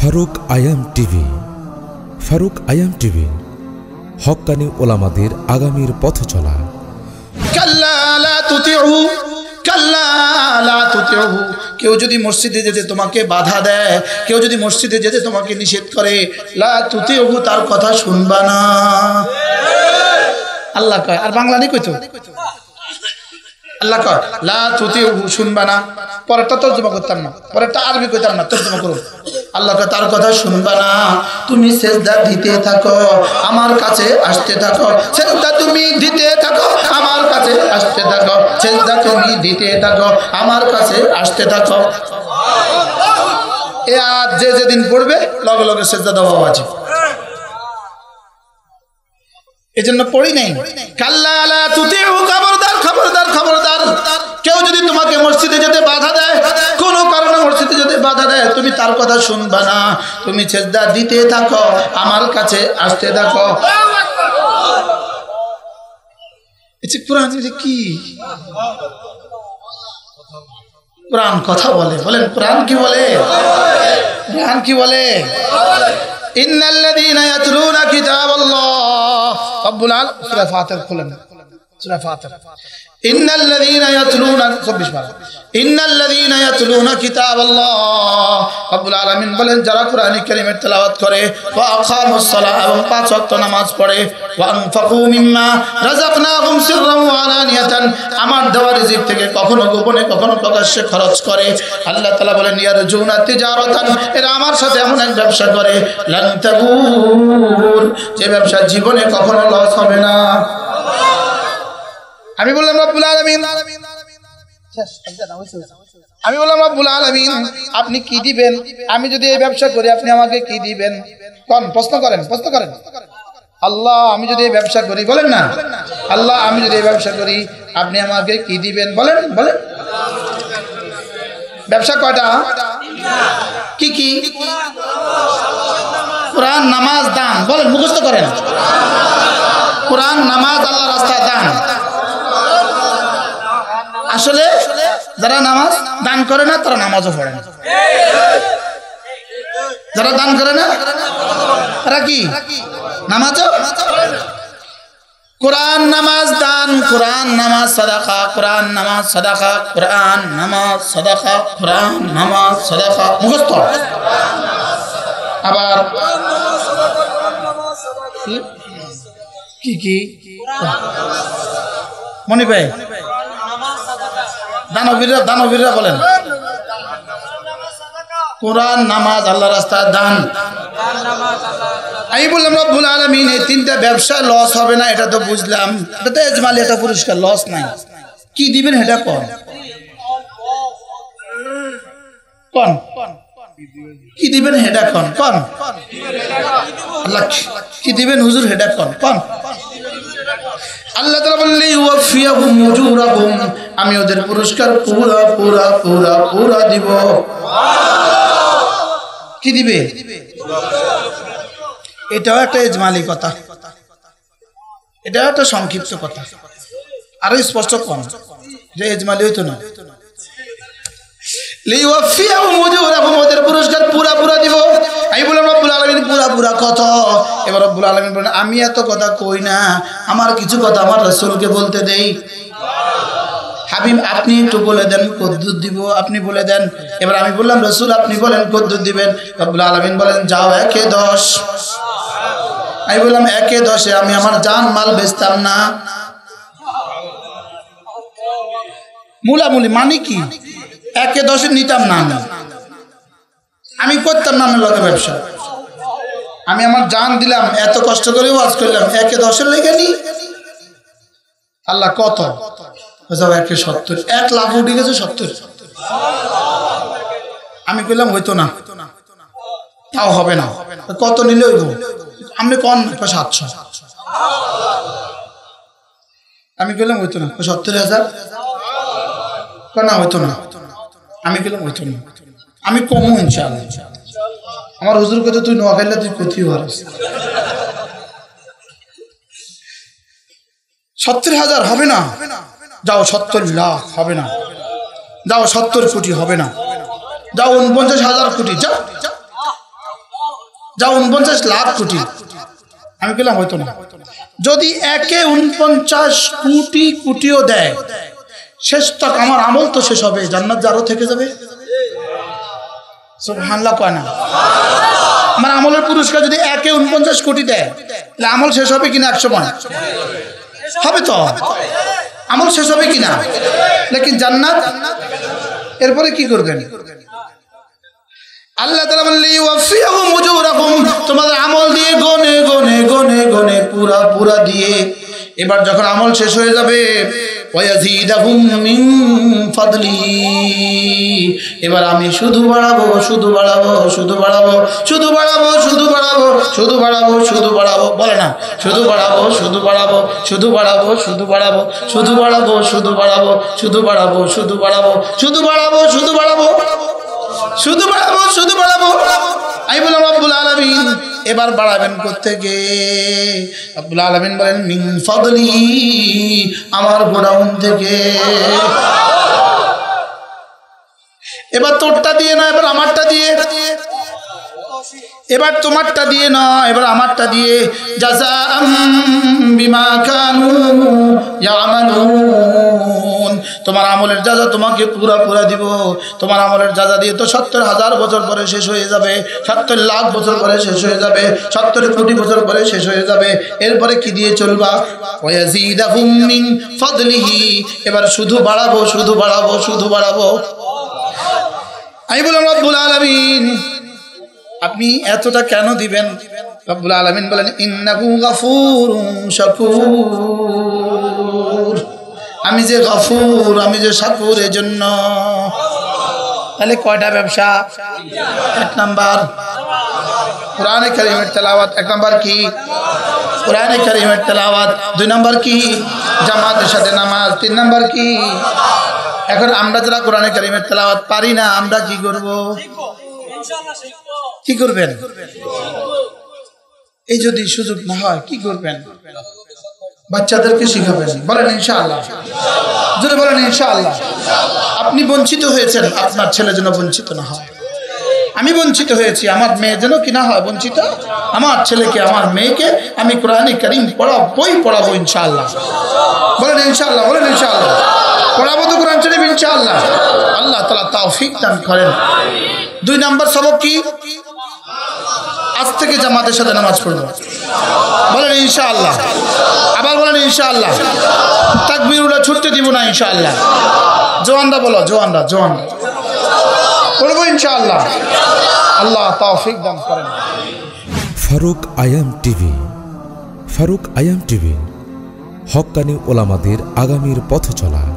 ফারুক আইম টিভি। ফারুক আইম টিভি হক্কানি ওলামাদের আগামীর পথ চলা। কাল্লা লা তুতিউহু, কাল্লা লা তুতিউহু। কেউ যদি মসজিদে যেতে তোমাকে বাধা দেয়, কেউ যদি মসজিদে যেতে তোমাকে নিষেধ করে, লা তুতিউহু, তার কথা শুনবা না। আল্লাহ কয়, আর বাংলা নেই কইতো, আল্লাহ কয় লা তুতিউহু, শুনবা না। পরেরটা তর্জমা করতাম না, পরেরটা আরবি কইতাম না, তর্জমা করুন। আল্লাহ কয় তার কথা শুনবা না, তুমি সিজদা দিতে থাকো, আমার কাছে আসতে থাকো। সিজদা তুমি দিতে থাকো, আমার কাছে আসতে থাকো। সিজদা তুমি দিতে থাকো, আমার কাছে আসতে থাকো। এ আজ যে যেদিন পড়বে লগে লগে সিজদা দেওয়া ওয়াজিব। এজন্য পড়ি নাই। কাল্লা লা তুতিউহু, খবরদার খবরদার খবরদার। কেউ যদি তোমাকে মসজিদে যেতে বাধা দেয়, কোনো কারণে মসজিদে যেতে বাধা দেয়, তুমি তার কথা শুনবা না, তুমি সিজদা দিতে থাকো, আমার কাছে আসতে থাকো। এটা কোরআন কি? কোরআন কথা বলে, বলেন কোরআন কি বলে? কোরআন কি বলে? ইন্নাল্লাযীনা ইয়াতলুনা কিতাবাল্লাহ, রব্বুল আলামিন সূরা ফাতির খুলেন, সূরা ফাতির। ইন্নাল্লাযীনা ইয়াতলুনা ২৪ বার, ইন্নাল্লাযীনা ইয়াতলুনা কিতাবাল্লাহ, রব্বুল আলামিন বলেন যারা কোরআন কারীমের তেলাওয়াত করে, ওয়া আকামুস সালাহ, এবং ৫ ওয়াক্ত নামাজ পড়ে, ওয়া আনফাকু মিম্মা রাযাকনাহুম সিররান ওয়া আলানিয়াতান, আমার দেওয়া রিজিক থেকে কখনো গোপনে কখনো প্রকাশ্যে খরচ করে। আল্লাহ তাআলা বলেন ইয়ারজুনা তিজারাতান, এরা আমার সাথে এমন এক ব্যবসা করে, লান তাবুর, যে ব্যবসা জীবনে কখনো লস হবে না। আমি বললাম রব্বুল আলামিন, আমি বললাম রব্বুল আলামিন আপনি কি দিবেন? আমি যদি এই ব্যবসা করি আপনি আমাকে কি দিবেন? কোন প্রশ্ন করেন, প্রশ্ন করেন। আল্লাহ আমি যদি এই ব্যবসা করি, বলেন না, আল্লাহ আমি যদি এই ব্যবসা করি আপনি আমাকে কি দিবেন? বলেন, বলেন। ব্যবসা কয়টা? কি কি? কোরআন, নামাজ, দান। বলেন, মুখস্থ করেন। কোরআন, নামাজ, আল্লাহর রাস্তায় দান। আসলে যারা নামাজ দান করে না তারা নামাজও পড়ে না। যারা দান করে না তারা কি নামাজও? কোরআন, নামাজ, দান, কোরআন, নামাজ, সাদাকা, কোরআন, নামাজ, সাদাকা, কোরআন, নামাজ, সাদাকা, কোরআন, নামাজ, সাদাকা, মুখস্থ। আবার কি কি মনে পাই? দানবীররা, দানবীররা বলেন কোরআন, নামাজ, আল্লাহ রাস্তায় দান। আমি বললাম রব্বুল আলামিন এই তিনটা ব্যবসা লস হবে না, এটা তো বুঝলাম, এটা তো ইজমালি, এটা পুরস্কার, লস নাই। কি দিবেন এটা কোন? কোন কি দিবেন হেডা কোন? কোন আল্লাহ কি দিবেন হুজুর হেডা কোন? কোন আল্লাহ তাআলা বললেন ইউফিয়াহুম উজুরাহুম, আমি ওদের পুরস্কার পুরা পুরা পুরা পুরা দিব। কি দিবে? এটাও একটা ইজমালি কথা, এটাও একটা সংক্ষিপ্ত কথা, আরো স্পষ্ট কোন যে ইজমালি হইতো না। লিউফিয়াহুম উজুরাহুম, ওদের পুরস্কার পুরা পুরা দিব। আমি বললাম রব্বুল আলামিন পুরা পুরা কত? এবার রব্বুল আলামিন বলেন আমি এত কথা কই না, আমার কিছু কথা আমার রাসূলকে বলতে দেই। হাবিব আপনি একটু বলে দেন কদ্দুর দিব, আপনি বলে দেন। এবার আমি বললাম রাসূল আপনি বলেন কদ্দুর দিবেন। রব্বুল আলামিন বলেন যাও 1-10। আমি বললাম 1-10 আমি আমার জান মাল বেচতাম না। মুলামুলি মানে কি? 1-10 নিতাম না, আমি করতাম না লগে ব্যবসা। আমি আমার জান দিলাম, এত কষ্ট করে ওয়াজ করলাম, 1-10 লেগে নি। আল্লাহ কত? 170, 1 লাখ উঠে গেছে 70। আমি কইলাম হইতো না, তাও হবে না। কত নিলে হইব? আপনি কন 700। আমি কইলাম হইতো না, 70,000। না হইতো না। আমি কইলাম হইতো না, আমি কমু ইনশাআল্লাহ। আমার হুজুর কইতো তুই নোয়া খাইলে তুই কোথায় হারিস। 70,000 হবে না, যাও 70 লাখ হবে না, যাও 70 কোটি হবে না, যাও 49,000 কোটি, যাও যা 49 লাখ কোটি। আমি বললাম হয়তো না, যদি একে 49 কোটি কোটিও দেয়, শেষ তক আমার আমল তো শেষ হবে, জান্নাত যে আরো থেকে যাবে। সুবহানাল্লাহ কয় না? আমার আমলের পুরস্কার যদি একে 49 কোটি দেয়, তাহলে আমল শেষ হবে কিনা? 100 হবে তো, আমল শেষ হবে কিনা? লেকিন জান্নাত এরপরে কি করবেন? আল্লাহ তাআলা বললেন ইউফিয়াহুম উজুরাহুম, তোমাদের আমল দিয়ে গনে গনে গনে গনে পুরা পুরা দিয়ে, এবার যখন আমল শেষ হয়ে যাবে ওয়ায়াজিদাহুম মিন ফাদলিহি, এবার আমি শুধু বাড়াবো শুধু বাড়াবো শুধু বাড়াবো শুধু বাড়াবো শুধু বাড়াবো শুধু বাড়াবো শুধু বাড়াবো, বলে না শুধু বাড়াবো শুধু বাড়াবো শুধু বাড়াবো শুধু বাড়াবো শুধু বাড়াবো শুধু বাড়াবো শুধু বাড়াবো শুধু বাড়াবো শুধু বাড়াবো শুধু বাড়াবো শুধু বাড়াবো শুধু বাড়াবো। আমি বললাম রব্বুল আলামিন এবার বাড়াবেন কোত্থেকে? রব্বুল আলামিন বলেন মিন ফাদলিহি, আমার গোডাউন থেকে। এবার তোরটা দিয়ে না, এবার আমারটা দিয়ে, এবার তোমারটা দিয়ে না, এবার আমারটা দিয়ে। জাযাআম বিমা কানু ইয়ামালুন, তোমার আমলের যাজা তোমাকে পুরা পুরা দিব। তোমার আমলের যাজা দিয়ে তো 70,000 বছর পরে শেষ হয়ে যাবে, 70 লাখ বছর পরে শেষ হয়ে যাবে, 70 কোটি বছর পরে শেষ হয়ে যাবে। এরপরে কি দিয়ে চলবা? ওয়ায়াজিদাহুম মিন ফাদলিহি, এবার শুধু বাড়াবো শুধু বাড়াবো শুধু বাড়াবো। আমি বললাম রব্বুল আলামিন আপনি এতটা কেন দিবেন? রব্বুল আলামিন বলেন ইন্নাহু গাফুরুন শাকুর, আমি যে গফুর, আমি যে শাকুর, এজন্য। তাহলে কয়টা ব্যবসা? 1 নাম্বার কোরআনে কারীমের তেলাওয়াত, 1 নাম্বার কি? কোরআনে কারীমের তেলাওয়াত, 2 নাম্বার কি? জামাতের সাথে নামাজ, 3 নাম্বার কি? এখন আমরা যারা কোরআনে কারীমের তেলাওয়াত পারি না, আমরা কি করব? কি করবেন? এই যদি সুযোগ না হয় কি করবেন? বাচ্চাদেরকে শিখাবেন, বলেন ইনশাআল্লাহ, জোরে বলেন ইনশাআল্লাহ। আপনি বঞ্চিত হয়েছেন, আপনার ছেলে যেন বঞ্চিত না হয়। আমি বঞ্চিত হয়েছি, আমার মেয়ে যেন কি না হয় বঞ্চিত। আমার ছেলেকে আমার মেয়েকে আমি কোরআনে কারীম পড়াবো ইনশাআল্লাহ, বলেন ইনশাআল্লাহ, বলেন ইনশাআল্লাহ। পড়াবো তো কোরআন শরীফ ইনশাআল্লাহ। আল্লাহ তাআলা তৌফিক দান করেন। 2 নাম্বার সবক কি? আজ থেকে জামাতের সাথে নামাজ পড়বো, বলেন ইনশাআল্লাহ। আবার বলেন ইনশাআল্লাহ। তাকবীর উল্টা ছুটতে দিব না ইনশাআল্লাহ। জওয়ানরা বলো, জওয়ানরা জওয়ানরা পড়বো ইনশাআল্লাহ। আল্লাহ তৌফিক দান করেন। ফারুক আয়াম টিভি, ফারুক আয়াম টিভি, হক্কানি ওলামাদের আগামীর পথ চলা।